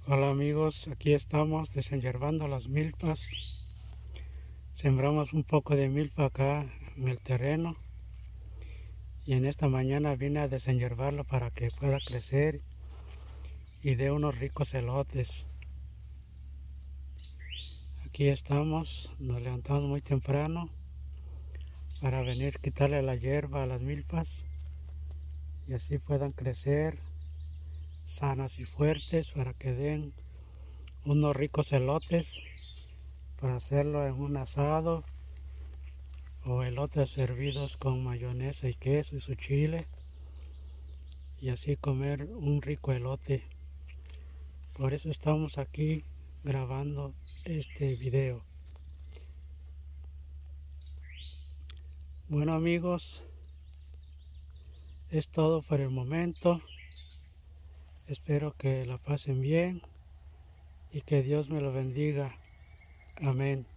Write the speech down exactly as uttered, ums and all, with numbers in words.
Hola amigos, aquí estamos desenyerbando las milpas. Sembramos un poco de milpa acá en el terreno y en esta mañana vine a desenyerbarlo para que pueda crecer y dé unos ricos elotes. Aquí estamos, nos levantamos muy temprano para venir a quitarle la hierba a las milpas y así puedan crecer sanas y fuertes para que den unos ricos elotes para hacerlo en un asado o elotes servidos con mayonesa y queso y su chile y así comer un rico elote. Por eso estamos aquí grabando este video. Bueno amigos, es todo por el momento. Espero que la pasen bien y que Dios me lo bendiga. Amén.